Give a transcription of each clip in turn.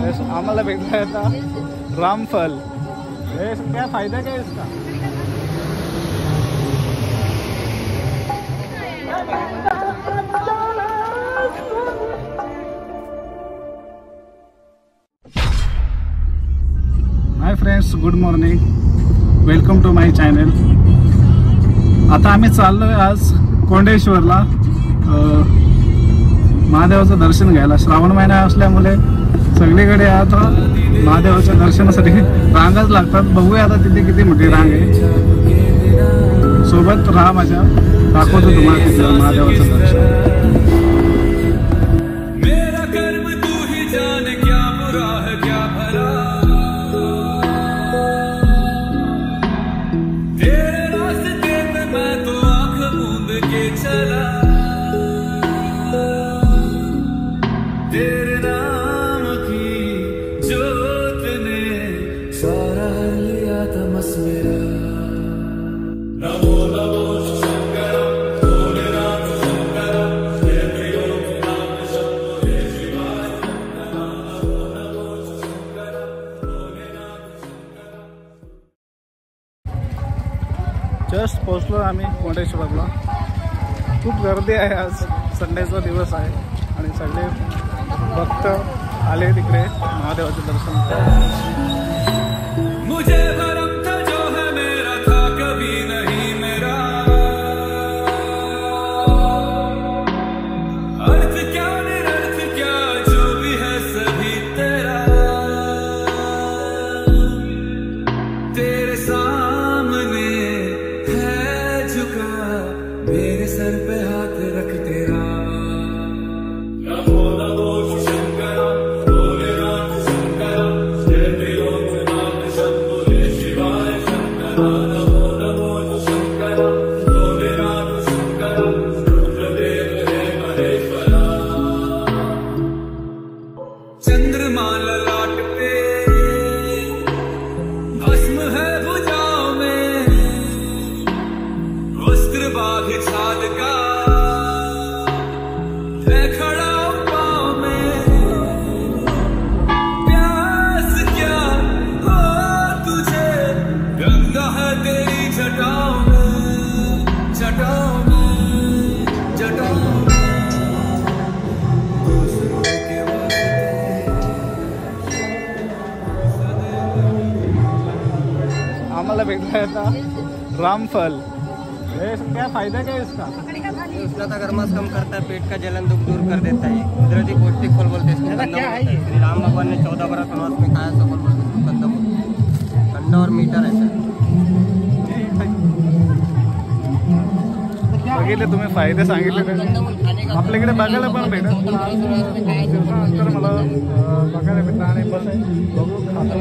आम्हाला भेटला था रामफल। क्या फायदा क्या इसका? Hi friends, good morning, welcome to my channel. आता आम्ही चाललोय आज कोंडेश्वरला महादेवाचं दर्शन घ्यायला। श्रावण महिना असल्यामुळे सगळीकडे आता महादेवाच्या दर्शनासाठी रांगाच लागतात। बघूया आता तिथे किती मोठी रांग आहे। सोबत राहा माझ्या, दाखवतो तुम्हाला तिथलं महादेवाचं दर्शन। जस्ट पोहोचलो आम्ही कोंडेश्वरला। खूप गर्दी आहे, आज संडेचा दिवस आहे आणि सगळे भक्त आले तिकडे महादेवाचे दर्शन करायला। मुझे भरम था जो है मेरा था कभी नहीं मेरा, अर्थ क्या निरर्थ क्या जो भी है सभी तेरा, तेरे सामने है झुका मेरे सर पे हाथ रख तेरा। चंद्रमा ललाट पे भस्म है भुजाओं में, वस्त्र बाघ छाद का है खड़ा पाँव में, प्यास क्या हो तुझे गंगा है तेरी जटाओं में, जटाओं में, जटाओं में। आम्हाला भेटला था रामफल। क्या फायदा क्या इसका? उष्णता गर्मास कम करता है, पेट का जलन दुख दूर कर देता है। कुदरती पौष्टिक फल बोलते हैं इसको। क्या है ये? श्री राम भगवान ने 14 बरस वनवास में खाया था फल बोलते हैं कंदमूल। ठंडा और मीठा रहता है। बघितले तुम्ही फायदे सांगितले, आपल्याकडे बघायला पण भेटत तर मला बघायला भेटतं आणि बघू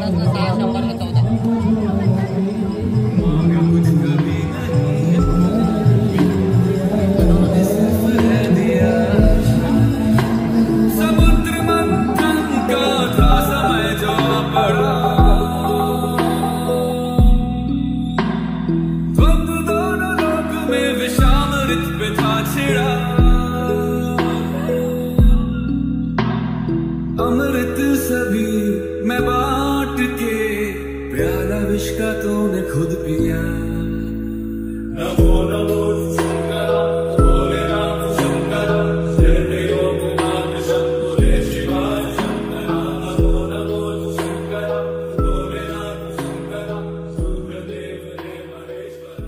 अमृत सभी मैं बांट के, प्याला विष का तूने खुद पिया। नमो नमो शंकर भोलेनाथ शंकर, त्रिलोकनाथ शंभो शिवाय शंकर। नमो नमो शंकर भोलेनाथ शंकर, रुद्रदेव रे महेश्वर।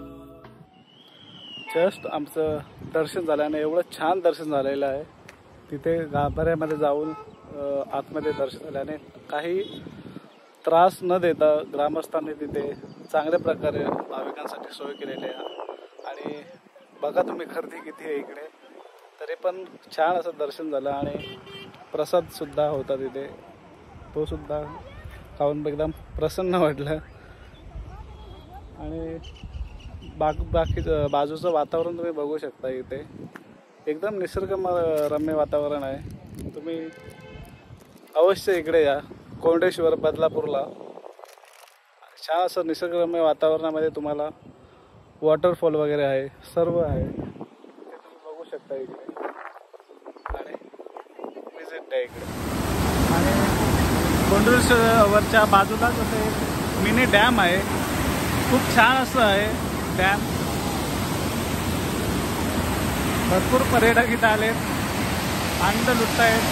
जस्ट आमचं दर्शन झाल्याने एवढं छान दर्शन झालेलं आहे। तिथे गाभाऱ्यामध्ये जाऊन आतमध्ये दर्शन झाल्याने काही त्रास न देता ग्रामस्थांनी तिथे चांगल्या प्रकारे भाविकांसाठी सोय केलेली आहे। आणि बघा तुम्ही गर्दी किती आहे इकडे, तरी पण छान असं दर्शन झालं आणि प्रसादसुद्धा होता तिथे, तो सुद्धा खाऊन एकदम प्रसन्न वाटलं। आणि बाकी बाजूचं वातावरण तुम्ही बघू शकता, इथे एकदम निसर्गरम्य वातावरण आहे। तुम्ही अवश्य इकडे या कोंडेश्वर बदलापूरला। छान असं निसर्गरम्य वातावरणामध्ये तुम्हाला वॉटरफॉल वगैरे आहे, सर्व आहे, ते तुम्ही बघू शकता इकडे आणि विजिट आहे इकडे। आणि बोंडरेश्वरच्या बाजूलाच असं एक मिनी डॅम आहे. खूप छान असं आहे डॅम. भरपूर पर्यटक इथं आलेत, आनंद लुटतायत.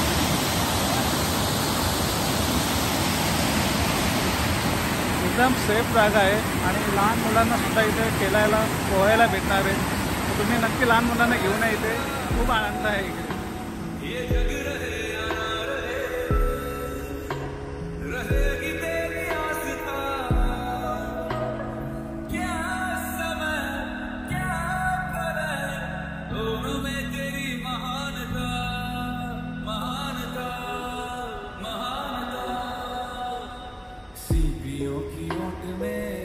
एकदम सेफ जागा आहे आणि लहान मुलांना सुद्धा इथे खेळायला पोहायला भेटणार आहे. तुम्ही नक्की लहान मुलांना घेऊन या, इथे खूप आनंद आहे इकडे. सीपियों की ओट में